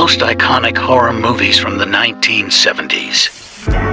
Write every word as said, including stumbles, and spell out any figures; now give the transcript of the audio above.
most iconic horror movies from the nineteen seventies.